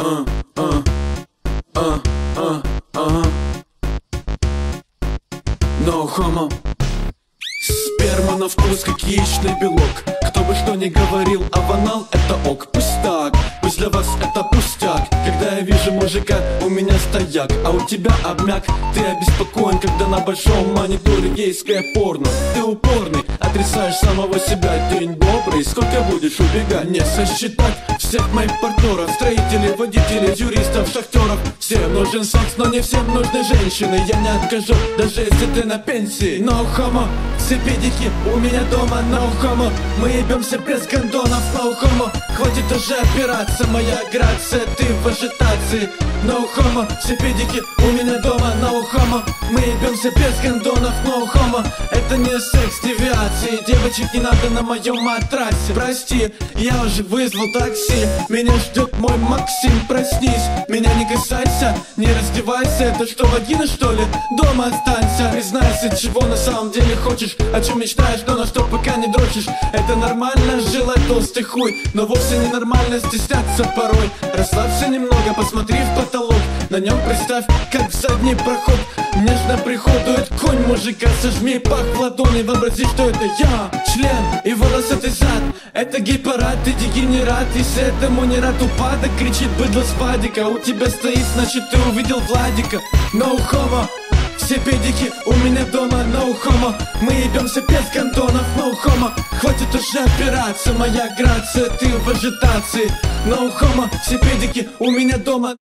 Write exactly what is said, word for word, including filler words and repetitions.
а, а, а, а, а. No homo. Сперма на вкус, как яичный белок. Кто бы что ни говорил, а банал это ок. Пусть так, пусть для вас это пустяк. Когда я вижу мужика, у меня стояк, а у тебя обмяк. Ты обеспокоен, когда на большом мониторе гейское порно. Ты упорный, отрицаешь самого себя. День добрый, сколько будешь убегать? Не сосчитать всех моих партнеров, строителей, водителей, юристов, шахтеров. Всем нужен секс, но не всем нужны женщины. Я не откажу, даже если ты на пенсии. No homo, все педики у меня дома. No homo, мы ебемся без гондонов. No homo, хватит уже опираться, моя грация, ты в ажитации. No homo, все педики у меня дома. No homo, мы ебемся без гондонов. No homo, это не секс девиации. Девочек не надо на моем матрасе. Прости, я уже вызвал такси. Меня ждет мой Максим, проснись. Меня не касайся, не раздевайся. Это что, вагина что ли? Дома останься. Признайся, чего на самом деле хочешь, о чем мечтаешь, но на что пока не дрочишь. Это нормально желать толстый хуй, но вовсе не нормально стесняться порой. Расслабься немного, посмотри в потолок. На нем представь, как в задний проход нежно приходует конь мужика. Сожми пах в ладони, вообрази, что это я. Член и волосатый зад, это гей-парад, ты дегенерат. Если этому не рад упадок, кричит быдло с падика. У тебя стоит, значит ты увидел Владика. No homo, все педики у меня дома. No homo, мы ебемся без гондонов. No homo, хватит уже опираться, моя грация, ты в ажитации. No homo, все педики у меня дома.